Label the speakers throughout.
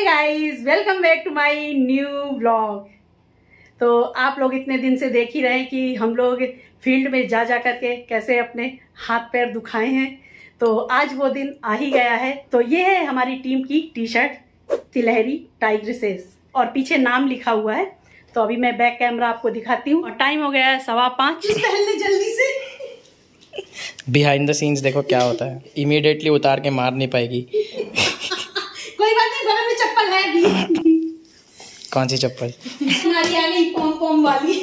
Speaker 1: Guys, welcome back to my new vlog. तो आप लोग इतने दिन से देख ही रहे हैं कि हम लोग फील्ड में जा करके कैसे अपने हाथ पैर दुखाए हैं। तो आज वो दिन आ ही गया है। तो ये है हमारी टीम की टी शर्ट तिलहरी टाइग्रेसेस और पीछे नाम लिखा हुआ है। तो अभी मैं बैक कैमरा आपको दिखाती हूँ और टाइम हो गया है 5:15। जल्दी से
Speaker 2: बिहाइंड द सीन्स देखो क्या होता है। इमीडिएटली उतार के मार नहीं पाएगी।
Speaker 1: कोई बात नहीं, बगल में चप्पल है भी।
Speaker 2: कौन सी चप्पल?
Speaker 1: हमारी आ गई पॉम पॉम वाली।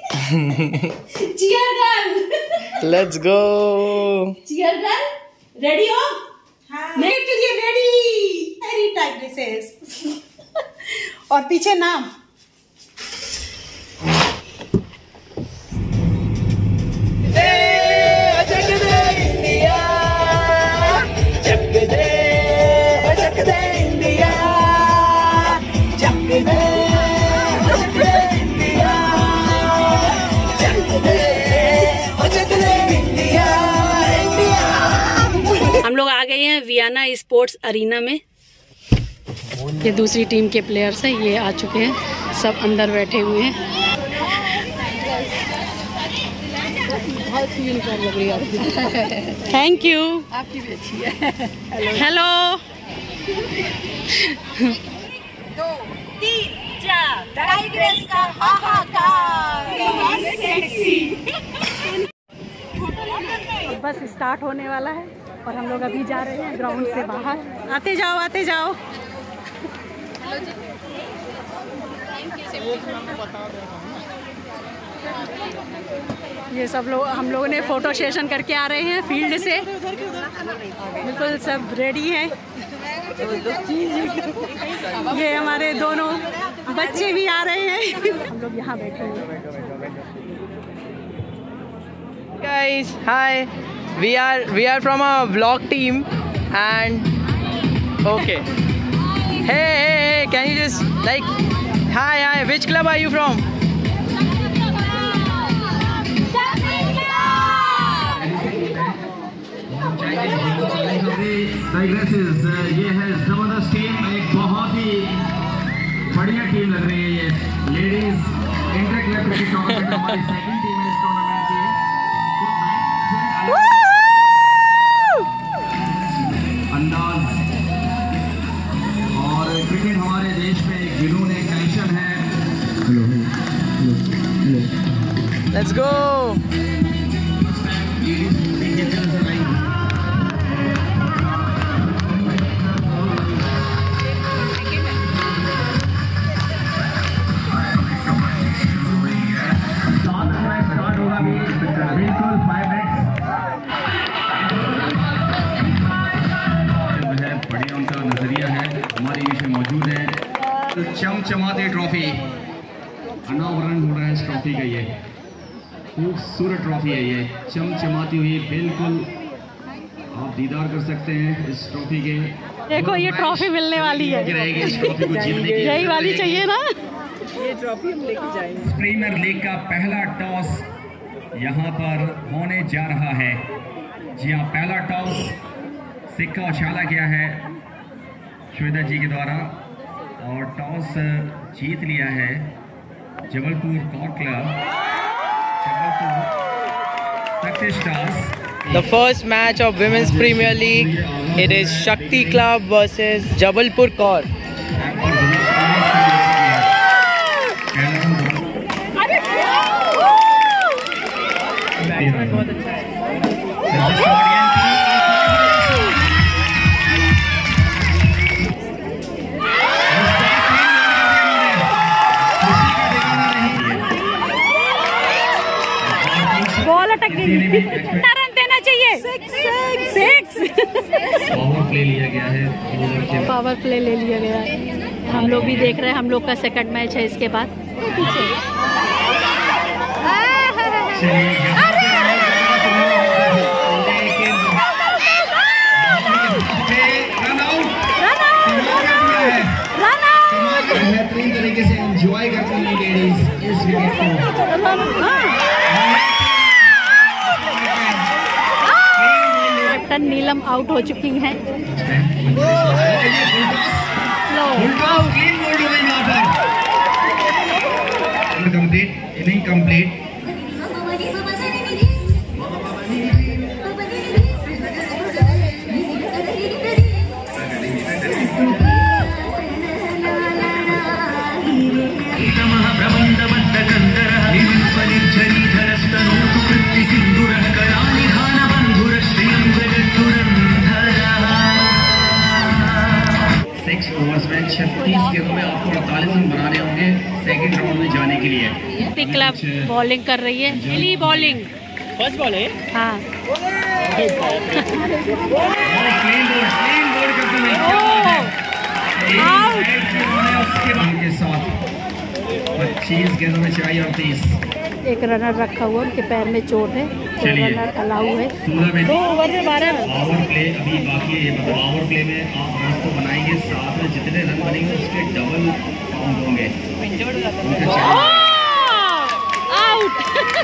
Speaker 1: Cheer girl,
Speaker 2: let's go.
Speaker 1: Cheer girl, ready हो? हाँ। मेरे के लिए रेडी। Very tigresses. और पीछे नाम। हम लोग आ गए हैं वियना स्पोर्ट्स अरीना में। ये दूसरी टीम के प्लेयर्स हैं, ये आ चुके हैं, सब अंदर बैठे हुए हैं। बहुत यूनिफॉर्म लग रही है। थैंक यू, आपकी भी अच्छी है। हेलो।
Speaker 3: 2, 3, 4 टाइग्रेस का हाहाकार।
Speaker 1: बस स्टार्ट होने वाला है और हम लोग अभी जा रहे हैं ग्राउंड से बाहर। आते जाओ आते जाओ। ये सब लोग, हम लोगों ने फोटो सेशन करके आ रहे हैं फील्ड से। बिल्कुल सब रेडी हैं। ये हमारे दोनों बच्चे भी आ रहे हैं। हम लोग यहाँ बैठे हैं।
Speaker 2: Guys, hi. We are from a vlog team and okay. Hey, can you just like hi, which club are you from?
Speaker 4: Tigresses, ये है जबरदस्त टीम, एक बहुत ही बढ़िया टीम लग रही है। ये ladies inter club cricket tournament हमारी सेकंड टीम है इस टूर्नामेंट की। अंदाज और क्रिकेट हमारे देश में एक जुनून, एक पैशन है।
Speaker 2: Let's go.
Speaker 4: बिल्कुल 5 मिनट है। बढ़िया उनका नजरिया है, हमारे बीच में मौजूद है। तो चमचमाती ट्रॉफी अनावरण हो रहा है इस ट्रॉफी का। ये खूबसूरत ट्रॉफी है, ये चमचमाती हुई, बिल्कुल आप दीदार कर सकते हैं इस ट्रॉफी के।
Speaker 1: देखो ये ट्रॉफी मिलने वाली है।
Speaker 4: इस ट्रॉफी को जीतने की
Speaker 1: यही वाली चाहिए ना।
Speaker 2: ये ट्रॉफी हम लेके जाएंगे।
Speaker 4: प्रीमियर लीग का पहला टॉस यहाँ पर होने जा रहा है। जी हाँ, पहला टॉस सिक्का उछाला गया है श्वेता जी के द्वारा और टॉस जीत लिया है Jabalpur court club, Jabalpur success stars.
Speaker 2: The first match of Women's Premier League, it is Shakti Club versus Jabalpur Kaur. बहुत अच्छा है।
Speaker 1: बॉल अटक गई। कितना रन देना चाहिए? 6।
Speaker 4: पावर प्ले लिया गया है।
Speaker 1: पावर प्ले ले लिया गया है। हम लोग भी देख रहे हैं, हम लोग का सेकंड मैच है इसके बाद।
Speaker 4: बेहतरीन तरीके से एंजॉय करती हैं लेडीज इस विकेट को। कैप्टन नीलम आउट हो चुकी हैं।
Speaker 1: लो
Speaker 4: क्लीन बोल्ड हो गई यहाँ पर। Complete, inning complete. ओवर्स में 36 गेंदों में आपको 48 रन बनाने होंगे सेकंड राउंड में जाने के लिए।
Speaker 1: क्लब बॉलिंग कर रही है, पहली बॉलिंग,
Speaker 2: फर्स्ट बॉल है।
Speaker 1: हाँ
Speaker 4: क्लीन बोल्ड करते हुए उसके बाद के साथ 25 गेंदों में 38।
Speaker 1: एक रनर रखा हुआ, उनके पैर में चोट है, तो रनर अलाउ है।
Speaker 4: 16 में
Speaker 1: 2 ओवर में 12 रन।
Speaker 4: पावर प्ले अभी बाकी है, मतलब पावर प्ले में आप रन तो बनाएंगे, साथ में जितने रन बनेंगे उसके डबल काउंट होंगे।
Speaker 1: आउट।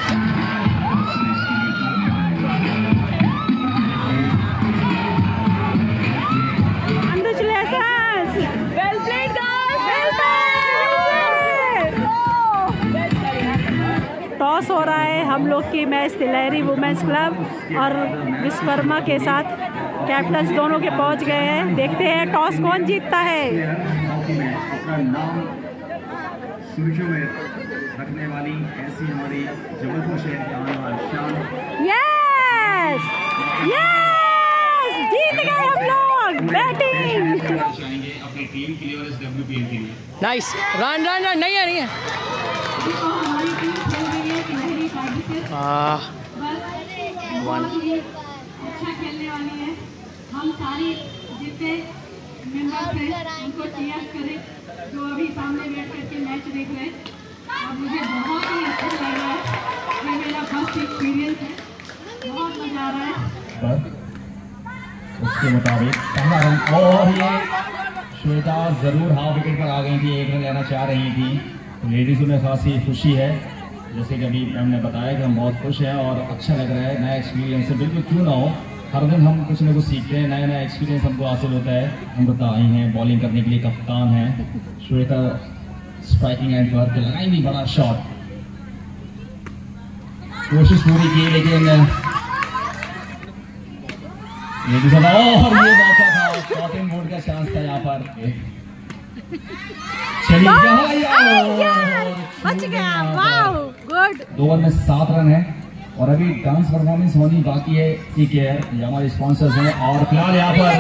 Speaker 1: टॉस हो रहा है हम लोग की मैच लहरी वुमेन्स क्लब और विश्वकर्मा के साथ कैप्टन्स दोनों के पहुंच गए हैं। देखते हैं टॉस कौन जीतता है।
Speaker 4: रखने वाली ऐसी हमारी जबलपुर शहर की आने वाली शान।
Speaker 1: यस यस, जीत गए हम लोग। बैटिंग
Speaker 4: अपनी टीम के लिए और इस WPL के लिए।
Speaker 2: नाइस रन रन रन, नहीं है नहीं है।
Speaker 1: अच्छा खेलने वाली है। हम सारी जितने मेंबर्स हैं उनको चीयर करें जो अभी सामने बैठ करके मैच देख रहे हैं। और मुझे बहुत ही अच्छा लग रहा है, ये मेरा फर्स्ट एक्सपीरियंस है, बहुत मजा आ रहा है।
Speaker 4: उसके मुताबिक पहला रन, और ये श्वेता जरूर हाफ विकेट पर आ गई थी, 1 रन लेना चाह रही थी। तो लेडीज़ों में खासी खुशी है, जैसे कि अभी हमने बताया कि हम बहुत खुश हैं और अच्छा लग रहा है। नया एक्सपीरियंस है, बिल्कुल क्यों ना हो, हर दिन हम कुछ ना कुछ सीखते हैं, नया नया एक्सपीरियंस हमको हासिल होता है। हम बता आई हैं बॉलिंग करने के लिए, कप्तान हैं श्वेता, स्ट्राइकिंग एंड पर लगाएंगी बड़ा शॉट, कोशिश पूरी की लेकिन और ये मौका था, शॉटिंग बोर्ड का चांस था यहाँ पर। चलिए
Speaker 1: बच गया, वाओ गुड।
Speaker 4: 2 ओवर में 7 रन है और अभी डांस परफॉर्मेंस होनी बाकी है। ठीक है, ये हमारे स्पॉन्सर्स हैं और फिलहाल यहाँ पर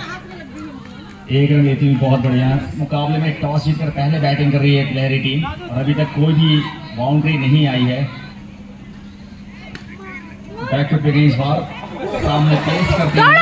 Speaker 4: 1 रन लेती हुई बहुत बढ़िया मुकाबले में टॉस जीतकर पहले बैटिंग कर रही है लहरी टीम और अभी तक कोई भी बाउंड्री नहीं आई है। बैक टू प्ले इस बार सामने पेस करते हैं,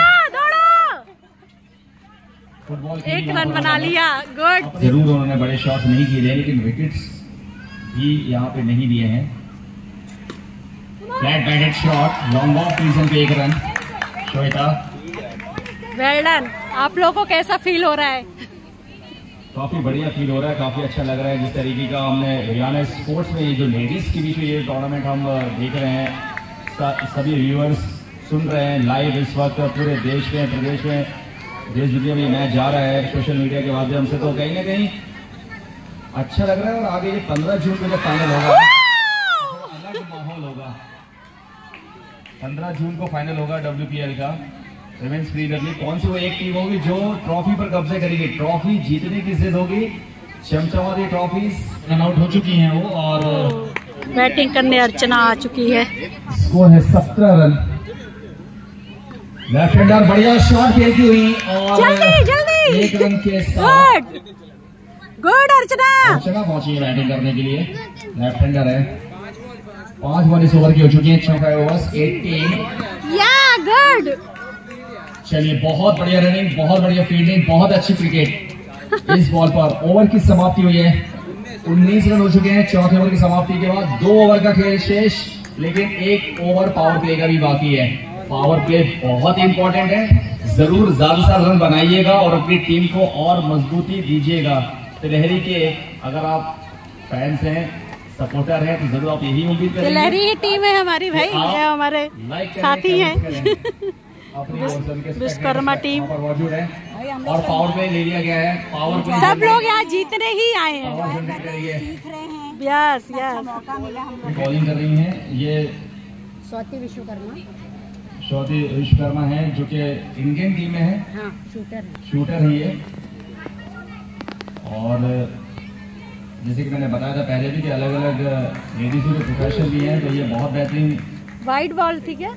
Speaker 4: फुटबॉल
Speaker 1: 1 रन बना लिया, गुड।
Speaker 4: जरूर उन्होंने बड़े शॉट्स नहीं किए लेकिन विकेट्स भी यहाँ पे नहीं दिए हैं। Flat batted shot, long off region पे 1 रन। Shweta
Speaker 1: well done. आप लोगों को कैसा फील हो रहा है?
Speaker 4: काफी बढ़िया फील हो रहा है, काफी अच्छा लग रहा है। जिस तरीके का हमने हरियाणा स्पोर्ट्स में ये जो लेडीज के बीच में ये टूर्नामेंट हम देख रहे हैं, सभी व्यूअर्स सुन रहे हैं लाइव इस वक्त पूरे देश में, प्रदेश में, देश दुनिया में मैच जा रहा है सोशल मीडिया के माध्यम से, तो कहीं ना कहीं अच्छा लग रहा है। और आगे ये 15 जून को जब फाइनल होगा अलग माहौल होगा। 15 जून को फाइनल होगा WPL का विमेंस प्रीमियर लीग। कौन सी वो एक टीम होगी जो ट्रॉफी पर कब्जे करेगी, ट्रॉफी जीतने की जिद होगी। चमचमाती ट्रॉफीज रन आउट हो चुकी हैं वो और
Speaker 1: बैटिंग करने अर्चना आ चुकी है।
Speaker 4: स्कोर है 17 रन। लेफ्ट हैंडर बढ़िया शॉट खेलती हुई और
Speaker 1: जल्दी
Speaker 4: 1 रन के साथ
Speaker 1: गुड अर्चना
Speaker 4: पहुंची है बैटिंग करने के लिए। लेफ्ट हैंडर है, 5 बॉल इस ओवर की हो चुकी है, 6 ओवर्स 18।
Speaker 1: या गुड।
Speaker 4: चलिए बहुत बढ़िया रनिंग, बहुत बढ़िया फील्डिंग, बहुत अच्छी क्रिकेट। इस बॉल पर ओवर की समाप्ति हुई है, 19 रन हो चुके हैं 4थे ओवर की समाप्ति के बाद। 2 ओवर का खेल शेष, लेकिन 1 ओवर पावर प्ले का भी बाकी है। पावर प्ले बहुत इंपॉर्टेंट है, जरूर ज्यादा से ज्यादा रन बनाइएगा और अपनी टीम को और मजबूती दीजिएगा। तो लहरी के अगर आप फैंस हैं, सपोर्टर हैं, तो जरूर आप यही उम्मीद करेंगे।
Speaker 1: लहरी ही टीम है हमारी भाई, ये हमारे साथी हैं। विश्वकर्मा टीम
Speaker 4: मौजूद है और पावर प्ले ले लिया गया है। पावर प्ले
Speaker 1: सब लोग यहाँ जीतने ही आए हैं। यस यस
Speaker 4: बॉलिंग कर रही हैं ये
Speaker 3: स्वाति विश्वकर्मा
Speaker 4: है जो कि इंडियन टीम में है।
Speaker 3: हाँ,
Speaker 4: शूटर है ये। और जैसे कि मैंने बताया था पहले भी कि अलग अलग लेडीज के प्रोफेशन भी हैं, तो ये बहुत बेहतरीन
Speaker 1: वाइट बॉल थी क्या?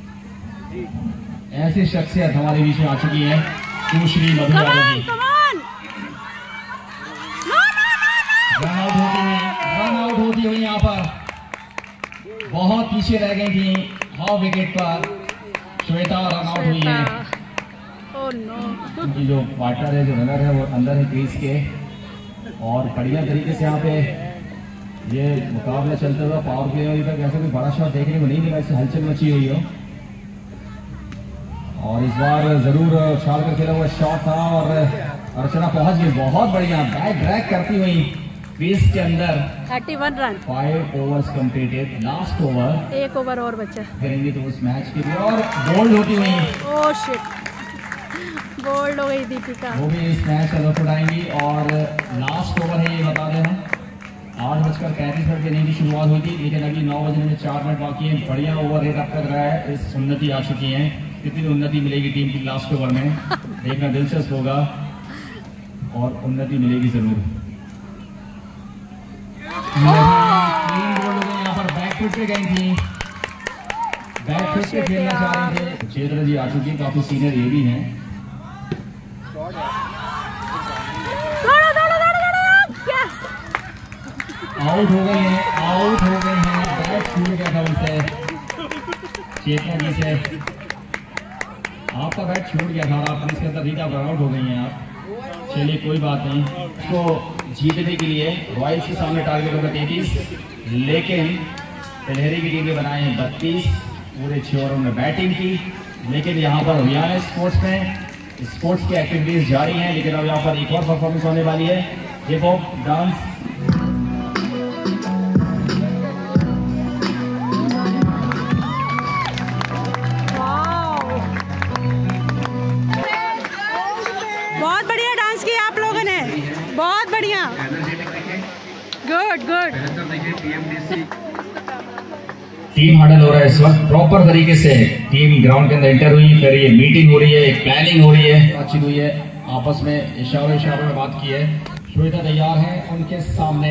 Speaker 4: ऐसी शख्सियत हमारे बीच में आ चुकी है सुश्री मधु यादव जी। रन आउट होती हुई यहाँ पर बहुत पीछे रह गई थी। हाफ विकेट पर श्वेता रन आउट हुई है।
Speaker 1: Oh no.
Speaker 4: उनकी जो पार्टनर है, जो रनर है, वो अंदर है क्रीज के। और बढ़िया तरीके से यहाँ पे ये मुकाबला चलते हुआ पावर प्ले में तक ऐसा कोई बड़ा शॉट देखने को नहीं मिला, इससे हलचल मची हुई हो। और इस बार जरूर उछाल कर खेला हुआ शॉट था और अर्चना पहुंच गई बहुत बढ़िया बैक ड्रैग करती हुई क्रीज के अंदर।
Speaker 1: 31 run,
Speaker 4: 5 overs completed. Last over,
Speaker 1: एक ओवर और बचा
Speaker 4: करेंगे तो उस मैच के लिए। और बोल्ड होती हुई,
Speaker 1: ओह शिट, बोल्ड हो गई दीपिका।
Speaker 4: वो भी इस मैच का लुत्फ उठाएंगी। और लास्ट ओवर है ये, बता दें हम 8:35 के इनिंग की शुरुआत हुई थी, लेकिन अभी 9 बजने में 4 मिनट बाकी है। बढ़िया ओवर रेट अब तक रहा है। इस उन्नति आ चुकी है, कितनी उन्नति मिलेगी टीम की लास्ट ओवर में देखना दिलचस्प होगा और उन्नति मिलेगी जरूर। यहाँ पर बैक फुट पे गई थी, बैक फुट पे खेलना चाह रहे थे। चेतरा जी आ चुकी है, काफी सीनियर ये भी हैं। आउट हो गई है, आउट हो गई है। बैट छूट गया था उनसे, चेतना जी से। आपका बैट छूट गया था और आप इसके अंदर रीड आउट हो गई हैं आप। चलिए कोई बात नहीं। तो जीतने के लिए रॉयल्स के सामने टारगेट होगा 33, लेकिन पलहरी की टीम ने बनाए हैं 32। पूरे 6 ओवरों में बैटिंग की, लेकिन यहाँ पर हरियाणा स्पोर्ट्स में स्पोर्ट्स की एक्टिविटीज जारी हैं। लेकिन अब यहाँ पर एक और परफॉर्मेंस होने वाली है, हिप हॉप डांस।
Speaker 1: बहुत बढ़िया डांस किया आप लोगों ने, बहुत बढ़िया, गुड गुड।
Speaker 4: टीम हडल हो रहा है इस वक्त प्रॉपर तरीके से। टीम ग्राउंड के अंदर एंटर हुई, फिर ये मीटिंग हो रही है, एक प्लानिंग हो रही है, अच्छी हुई है। आपस में इशारों में बात की है। श्वेता तैयार है उनके सामने।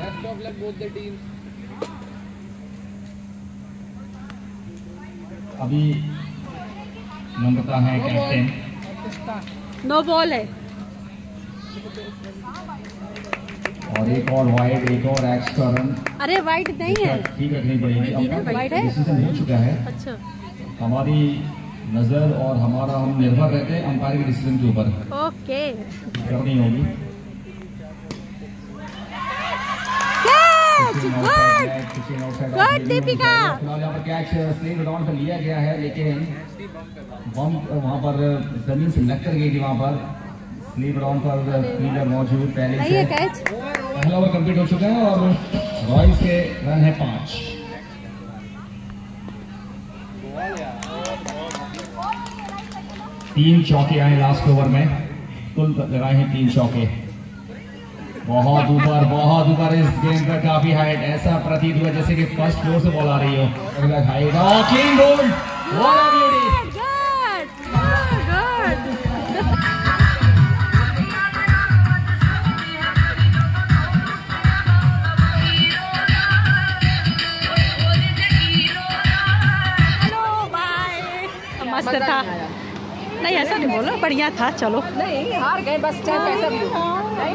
Speaker 4: अभी नम्रता है कैप्टन।
Speaker 1: नो बॉल है
Speaker 4: और एक और वाइड, एक और एक्स्ट्रा रन।
Speaker 1: अरे वाइड नहीं है,
Speaker 4: ठीक रखनी पड़ेगी।
Speaker 1: वाइड है,
Speaker 4: डिसीजन हो चुका है।
Speaker 1: अच्छा
Speaker 4: हमारी नजर और हमारा हम निर्भर रहते हैं अंपायर के डिसीजन के ऊपर।
Speaker 1: ओके
Speaker 4: करनी होगी।
Speaker 1: गुड दीपिका।
Speaker 4: फिलहाल यहाँ पर कैच स्लिंग ग्राउंड पर लिया गया है, लेकिन बम वहाँ पर जमीन से लग कर गई थी। वहाँ पर स्लिंग ग्राउंड पर फील्डर मौजूद पहले
Speaker 1: नहीं
Speaker 4: से।
Speaker 1: है कैच।
Speaker 4: पहला ओवर कंप्लीट हो चुका है और रॉयल्स के रन है 5। तीन चौके आए लास्ट ओवर में, कुल लगाए हैं 3 चौके। बहुत ऊपर इस गेंद पर काफी हाइट, ऐसा प्रतीत हुआ जैसे कि फर्स्ट फ्लोर से बॉल आ रही हो। हाइट और clean bowled, what a beauty.
Speaker 1: मस्त था, नहीं ऐसा नहीं बोलो, बढ़िया था। चलो
Speaker 3: नहीं हार गए बस, चाहे कैसा भी हो।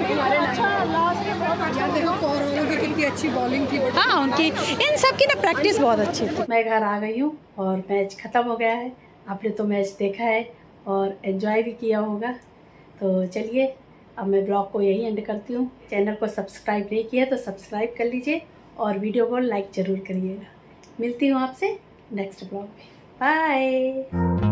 Speaker 3: देखो कोरोना की कितनी अच्छी बॉलिंग थी।
Speaker 1: हाँ उनकी इन सब की ना प्रैक्टिस बहुत अच्छी थी। मैं घर आ गई हूँ और मैच ख़त्म हो गया है। आपने तो मैच देखा है और एंजॉय भी किया होगा। तो चलिए अब मैं ब्लॉग को यही एंड करती हूँ। चैनल को सब्सक्राइब नहीं किया तो सब्सक्राइब कर लीजिए और वीडियो को लाइक ज़रूर करिएगा। मिलती हूँ आपसे नेक्स्ट ब्लॉग में। बाय।